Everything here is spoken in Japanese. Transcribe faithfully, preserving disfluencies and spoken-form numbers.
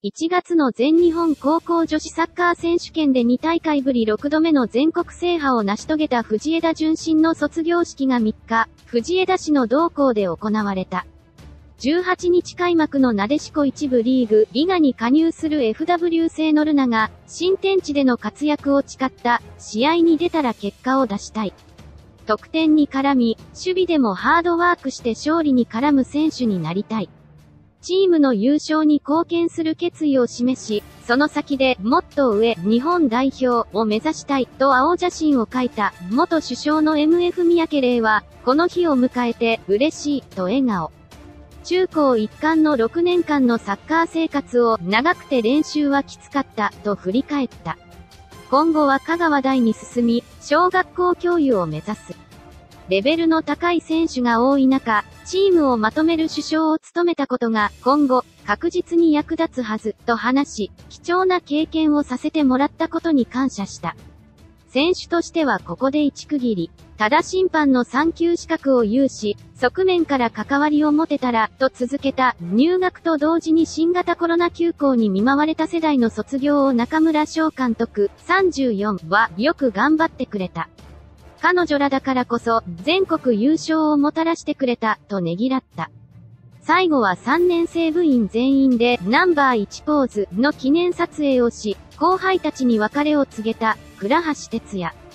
いちがつの全日本高校女子サッカー選手権でにたいかいぶりろくどめの全国制覇を成し遂げた藤枝順心の卒業式がみっか、藤枝市の同校で行われた。じゅうはちにち開幕のなでしこ一部リーグ、リガに加入する エフダブリュー 製のルナが、新天地での活躍を誓った、試合に出たら結果を出したい。得点に絡み、守備でもハードワークして勝利に絡む選手になりたい。チームの優勝に貢献する決意を示し、その先でもっと上、日本代表を目指したいと青写真を書いた元首相の エムエフ 三宅怜は、この日を迎えて嬉しいと笑顔。中高一貫のろくねんかんのサッカー生活を長くて練習はきつかったと振り返った。今後は香川大に進み、小学校教諭を目指す。レベルの高い選手が多い中、チームをまとめる主将を務めたことが今後確実に役立つはずと話し、貴重な経験をさせてもらったことに感謝した。選手としてはここで一区切り。ただ審判のさんきゅう資格を有し、側面から関わりを持てたら、と続けた、入学と同時に新型コロナ休校に見舞われた世代の卒業を中村翔監督、さんじゅうよんは、よく頑張ってくれた。彼女らだからこそ、全国優勝をもたらしてくれた、とねぎらった。最後はさんねん生部員全員で、ナンバーいちポーズの記念撮影をし、後輩たちに別れを告げた、倉橋哲也。